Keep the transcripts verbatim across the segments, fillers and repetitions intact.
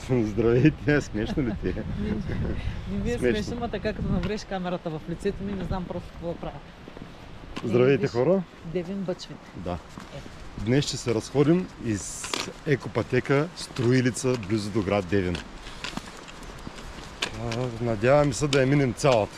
Здравейте, смешно ли ти е? Не ви е смешно, ма така като навреш камерата в лицето ми, не знам просто какво правя. Здравейте, хора! Девин Бъчвин. Да. Днес ще се разходим из екопътека Строилица, близо до град Девин. Надяваме се да я минем цялата.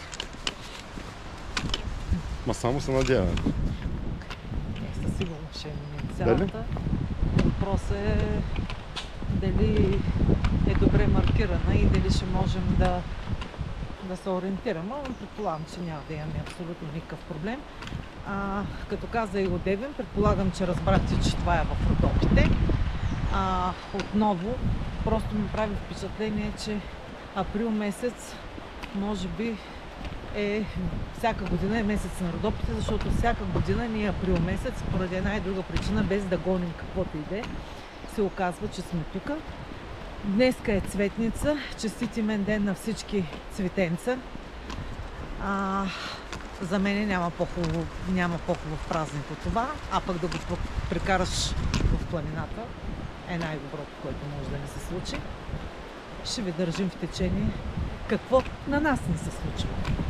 Ма само се надяваме. Не, със сигурно ще я минем цялата. Дали? Въпрос е дали е добре маркирана и дали ще можем да, да се ориентираме. Но предполагам, че няма да имаме абсолютно никакъв проблем. А, като каза и от Девин, предполагам, че разбрахте, че това е в Родопите. А, отново, просто ми прави впечатление, че април месец може би е всяка година е месец на Родопите, защото всяка година ние април месец, поради една и друга причина, без да гоним каквото иде, се оказва, че сме тук. Днеска е цветница, честит имен ден на всички цветенца. А, за мен няма по-хубаво, няма по-хубав празник от това, а пък да го прекараш в планината е най-доброто, което може да ни се случи. Ще ви държим в течение какво на нас ни се случва.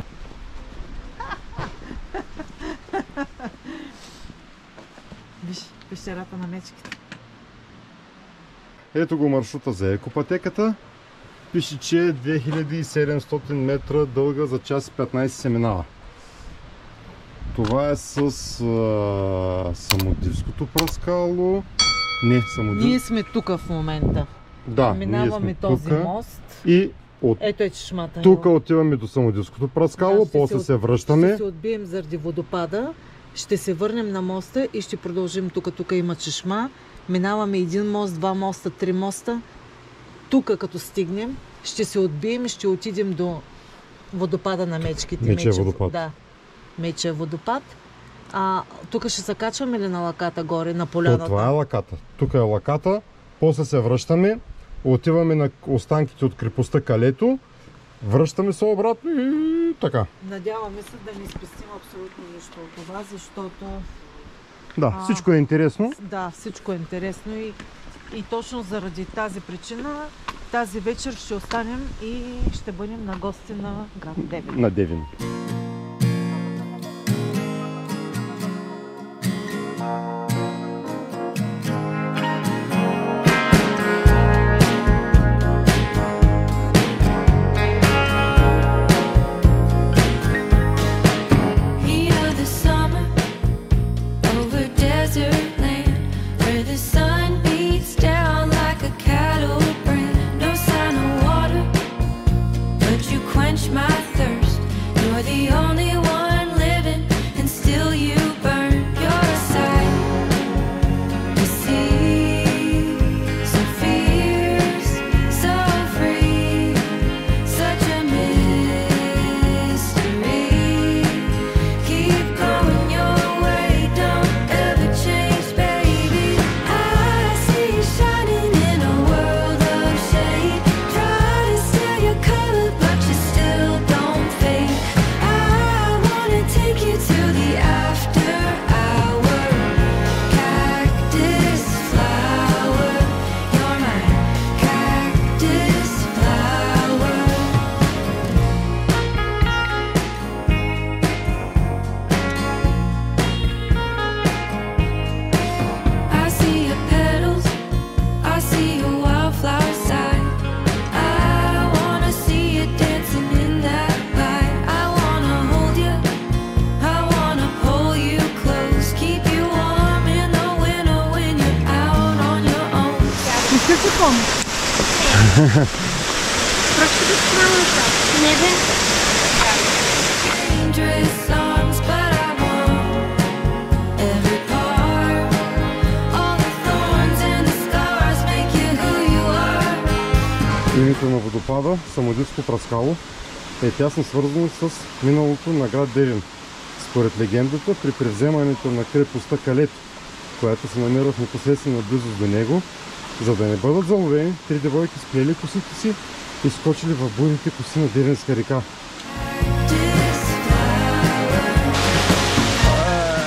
Виж, пещерата на мечките. Ето го маршрута за екопътеката. Пише, че е две хиляди и седемстотин метра дълга, за час и петнайсет се минава. Това е с а, Самодивското пръскало. Не, Самодив... Ние сме тук в момента. Да, минаваме ние сме този тука. мост. И от ето е чешмата. тук отиваме до Самодивското пръскало, да, после се, се връщаме. Ще се отбием заради водопада, ще се върнем на моста и ще продължим тук. Тук има чешма. Минаваме един мост, два моста, три моста. Тук като стигнем, ще се отбием и ще отидем до водопада на мечките. Мече водопад. Да, Мече водопад. А тук ще се качваме ли на лаката горе, на поляната? То, това е лаката. Тук е лаката, после се връщаме, отиваме на останките от крепостта Калето, връщаме се обратно и така. Надяваме се да не спестим абсолютно нищо от това, защото... Да, а, всичко е интересно. Да, всичко е интересно и, и точно заради тази причина тази вечер ще останем и ще бъдем на гости на град Девин. На Девин. Просто малко. Не бе. Името на водопада, Самодивско пръскало, е тясно свързано с миналото на град Девин. Според легендата, при превземането на крепостта Калето, която се намира в непосредствена близост до него, за да не бъдат заловени, три девойки сплели косите си и скочили в буйните коси на Девинска река.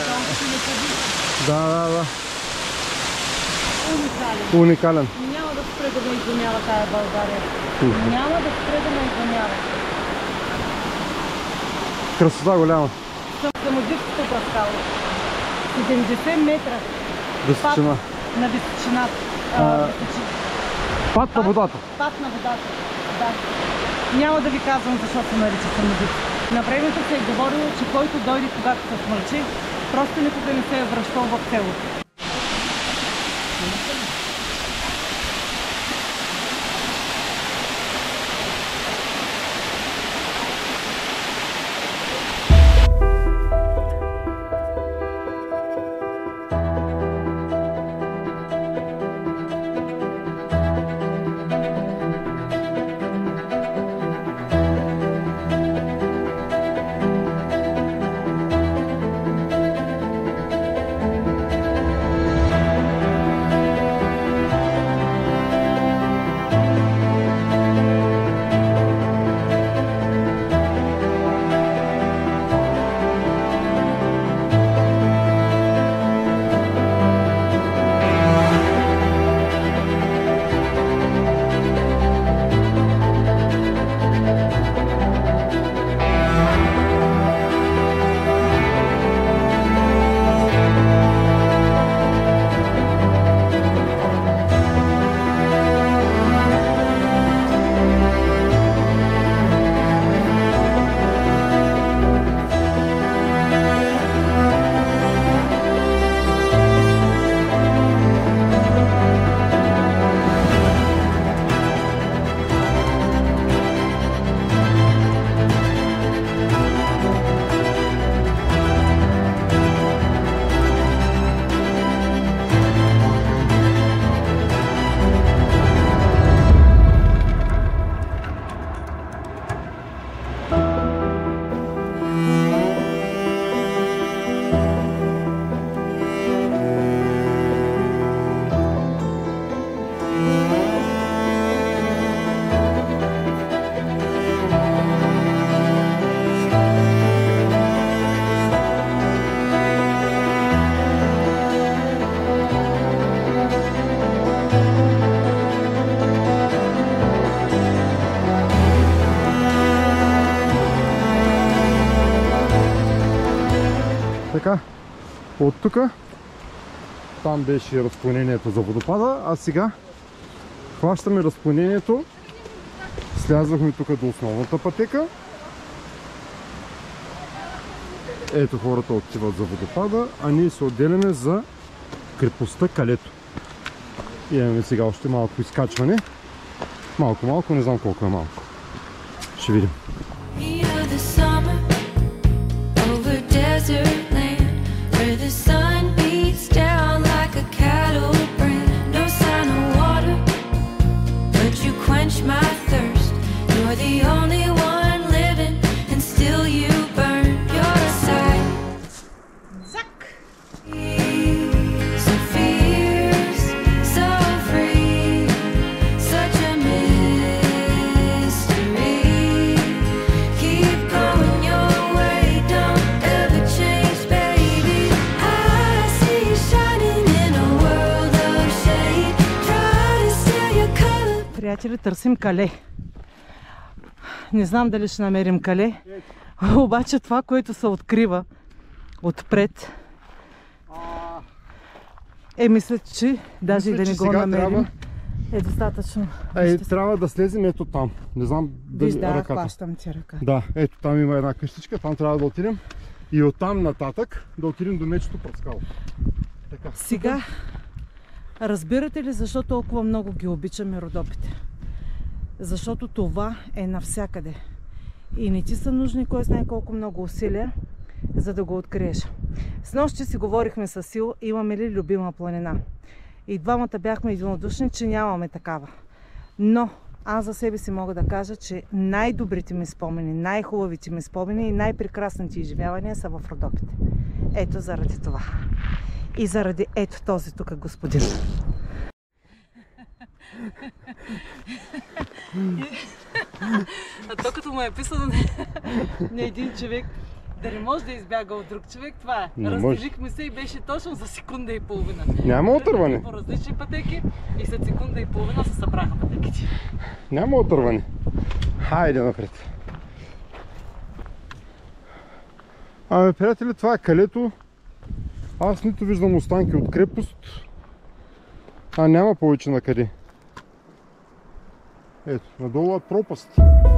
Да, да, да. Уникален. Уникален. Няма да спре да ме изгонява тая България. Няма да спре да ме изгонява. Красота голяма. Самодивското пръскало. седемдесет метра. Височина. Пад на височината. А, А, височина. Пад на водата. Пад на водата. Да. Няма да ви казвам защо се нарича самодив. На времето се е говорило, че който дойде когато се смърчи, просто никога не се е връщал в селото. Така, от тук там беше разклонението за водопада, а сега хващаме разклонението, слязахме тук до основната пътека. Ето хората отиват за водопада, а ние се отделяме за крепостта Калето. Имаме сега още малко изкачване. Малко-малко, не знам колко е малко. Ще видим. The sun beats down like a cattle brand. No sign of water, but you quench my thirst. You're the only one living, and still you burn your sight. Zack! So fierce, so free, such a mystery. Keep going your way, don't ever change, baby. Приятели, търсим кале. Не знам дали ще намерим кале, обаче това, което се открива отпред, е, мисля, че даже мисля, и да не го намерим, трябва... е достатъчно. Е, трябва да слезем ето там. Не знам дали Виж, да, ръката. хващам ти ръка. Да, ето там има една къщичка, там трябва да отидем и оттам нататък да отидем до мечето Пръскало. Така. Сега, разбирате ли защо толкова много ги обичаме Родопите? Защото това е навсякъде. И не ти са нужни кой знае колко много усилия, за да го откриеш. Снощи си говорихме с Сил, имаме ли любима планина. И двамата бяхме единодушни, че нямаме такава. Но аз за себе си мога да кажа, че най-добрите ми спомени, най-хубавите ми спомени и най-прекрасните изживявания са в Родопите. Ето заради това. И заради ето този тук господин. А то като му е писано на един човек, Да не може да избяга от друг човек, това е. Не Разделихме се и беше точно за секунда и половина. Няма отърване. По различни пътеки и след секунда и половина се събраха пътеките. Няма отърване. Хайде напред. Ами, приятели, това е калето. Аз нито виждам останки от крепост, а няма повече на къде. Ето, надолу е пропаст.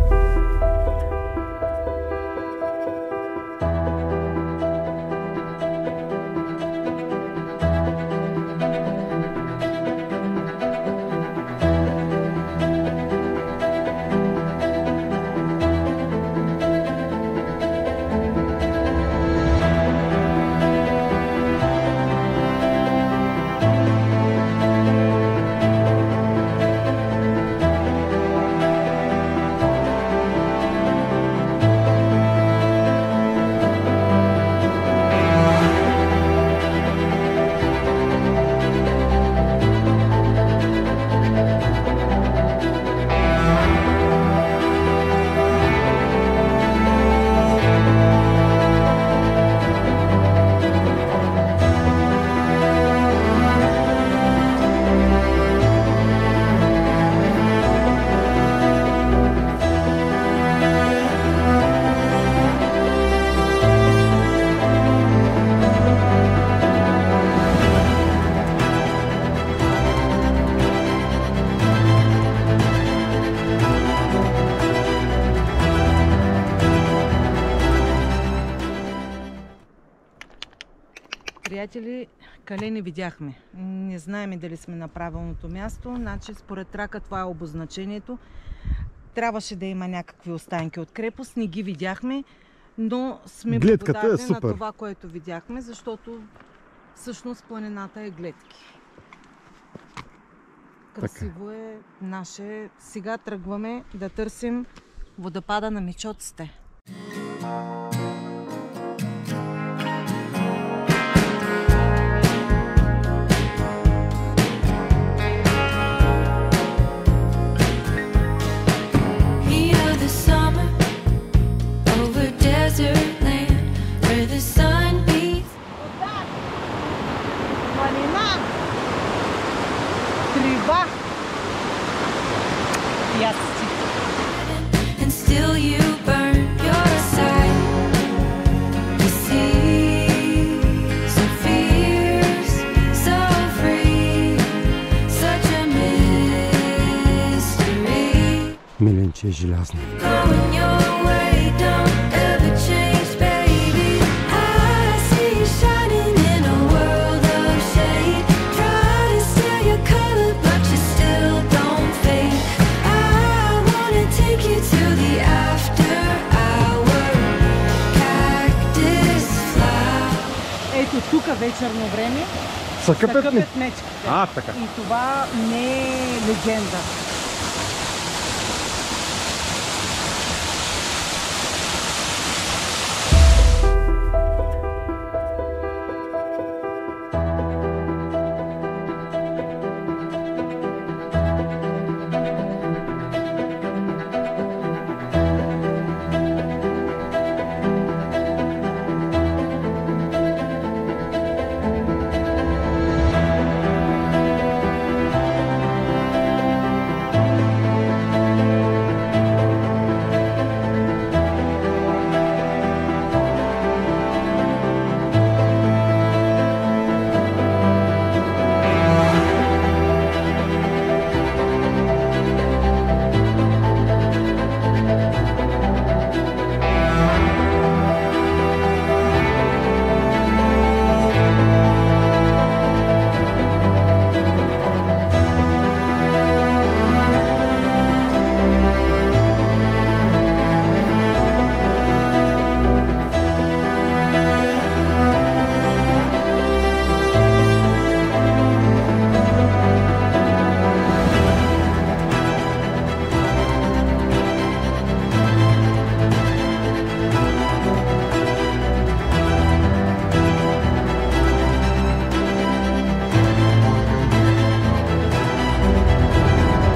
Приятели, кале не видяхме. Не знаем дали сме на правилното място. Значи, според трака това е обозначението. Трябваше да има някакви останки от крепост. Не ги видяхме, но сме благодарни е на това, което видяхме, защото всъщност планината е гледки. Красиво е наше. Сега тръгваме да търсим водопада на Мечоците. Трива! Пясъци! Миленче е желязно. Ето тук вечерно време са къпят ли? мечките. А, така. И това не е легенда.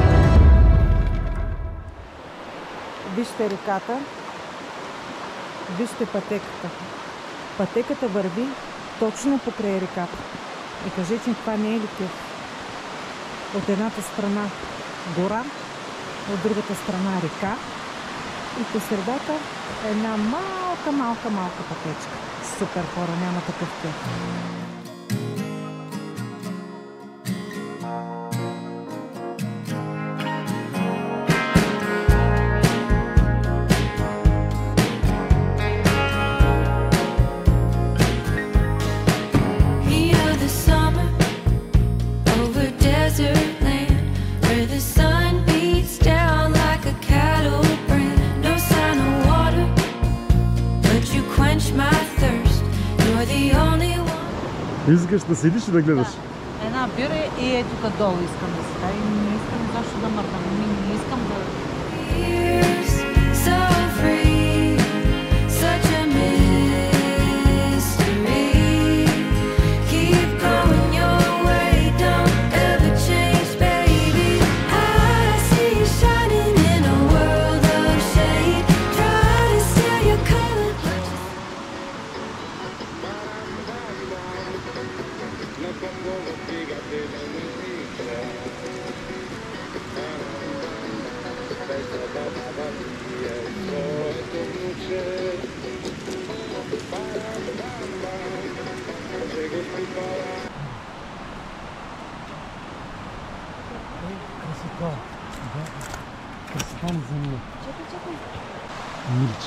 Вижте реката. Вижте пътеката. Пътеката върви точно покрай реката. И кажете ми, това не е ли кеф? От едната страна гора, от другата страна река и по средата една малка, малка, малка пътечка. Супер, хора, няма такъв кеф. Искаш да седиш и да гледаш? Да. Една бира и е тук долу искам да седа. И не искам защо да мърдам. Не, не искам да... Красота. Да. Красота на земя. Чакай, чакай. Миличка.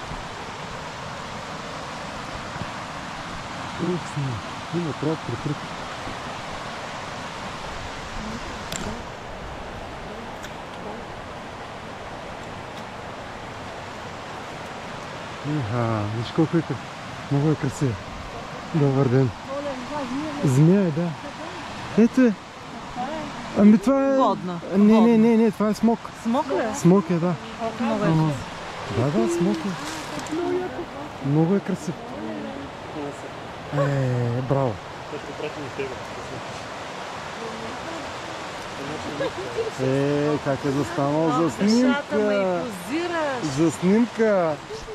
Ух, снима. Има трябва прикрит. Аха, виж колко е, много е красиво. Добър ден. Змия е, да. Ето е. Ами това е... Водна. Не, не, не, не, това е смок. Смок ли? Смок е, да. Много е. Да, да, смок е. Много е красив. Е, браво. Е, как е застанал за снимка. За снимка.